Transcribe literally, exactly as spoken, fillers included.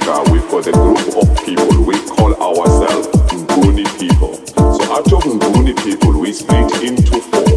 Africa, we've got a group of people, we call ourselves Nguni people. So out of Nguni people, we split into four.